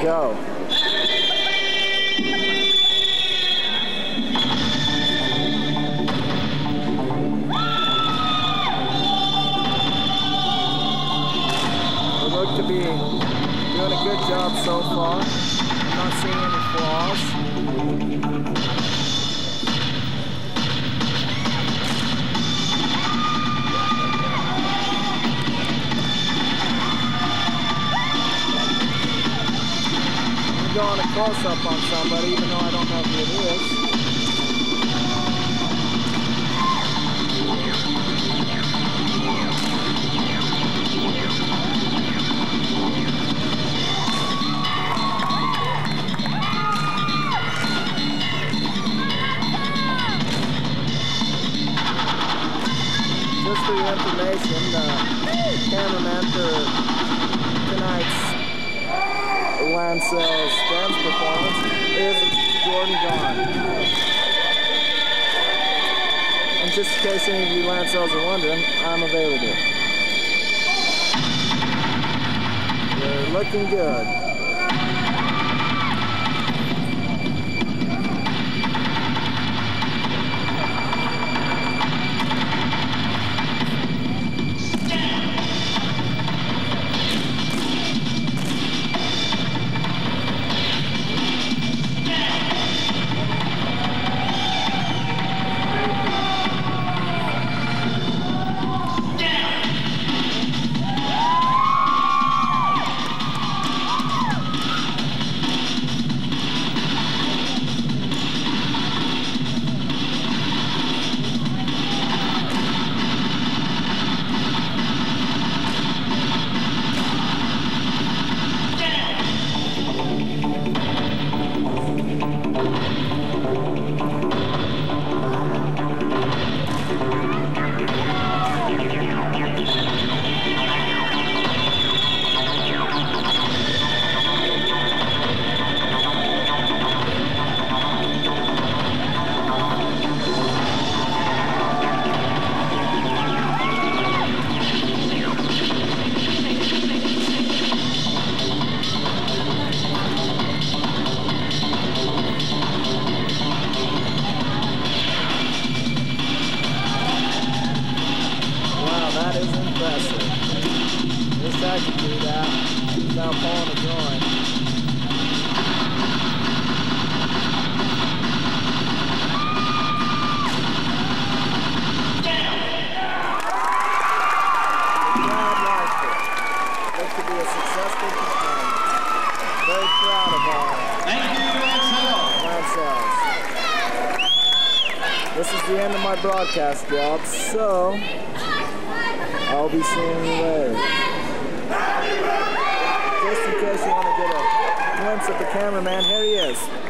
go. They look to be doing a good job so far. I'm not seeing any flaws. Going a close-up on somebody, even though I don't know who it is. Just for your information, the cameraman for tonight's Lancels dance performance is Jordan Gahn. And just in case any of you Lancels are wondering, I'm available. They're looking good. That is impressive. Wish I could do that without pulling a groin. Glad liked it. This could be a successful performance. Very proud of our Lancels. This is the end of my broadcast job, so I'll be seeing you later. Just in case you want to get a glimpse of the cameraman, here he is.